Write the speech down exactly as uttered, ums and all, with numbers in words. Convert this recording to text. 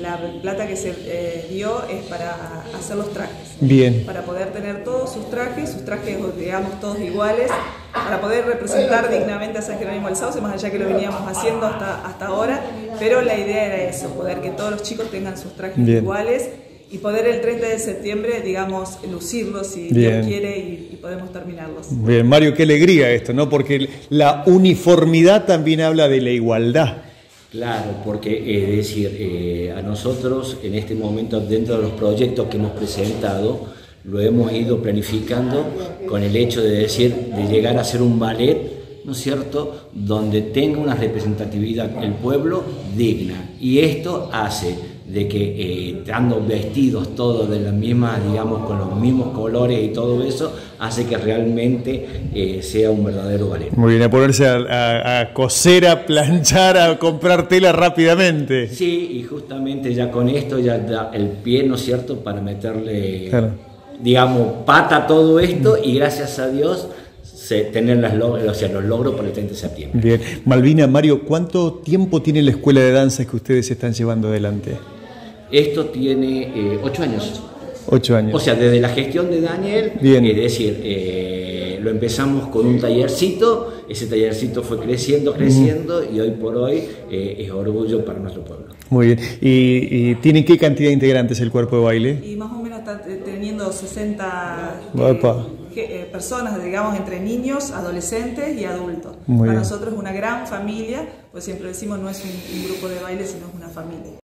la plata que se eh, dio es para hacer los trajes. Bien. Para poder tener todos sus trajes, sus trajes, digamos, todos iguales, para poder representar dignamente a San Jerónimo del Sauce, más allá que lo veníamos haciendo hasta, hasta ahora, pero la idea era eso, poder que todos los chicos tengan sus trajes Bien. iguales y poder el treinta de septiembre, digamos, lucirlos si Bien. Dios quiere y, y podemos terminarlos. Bien, Mario, qué alegría esto, ¿no? Porque la uniformidad también habla de la igualdad. Claro, porque es eh, decir, eh, a nosotros en este momento dentro de los proyectos que hemos presentado, lo hemos ido planificando con el hecho de decir, de llegar a ser un ballet, ¿no es cierto?, donde tenga una representatividad el pueblo digna. Y esto hace de que eh, estando vestidos todos de la misma, digamos, con los mismos colores y todo eso, hace que realmente eh, sea un verdadero ballet. Muy bien, a ponerse a, a, a coser, a planchar, a comprar tela rápidamente. Sí, y justamente ya con esto ya da el pie, ¿no es cierto?, para meterle, claro. digamos, pata a todo esto y gracias a Dios se, tener las log o sea, los logros para el treinta de septiembre. Bien. Malvina, Mario, ¿cuánto tiempo tiene la escuela de danza que ustedes están llevando adelante? Esto tiene eh, ocho años. Ocho años. O sea, desde la gestión de Daniel, Bien. es decir, eh, lo empezamos con un tallercito, ese tallercito fue creciendo, creciendo mm. y hoy por hoy eh, es orgullo para nuestro pueblo. Muy bien. ¿Y, y tiene qué cantidad de integrantes el cuerpo de baile? Y más o menos está teniendo sesenta eh, eh, personas, digamos, entre niños, adolescentes y adultos. Muy para bien. Nosotros es una gran familia, pues siempre decimos no es un, un grupo de baile, sino es una familia.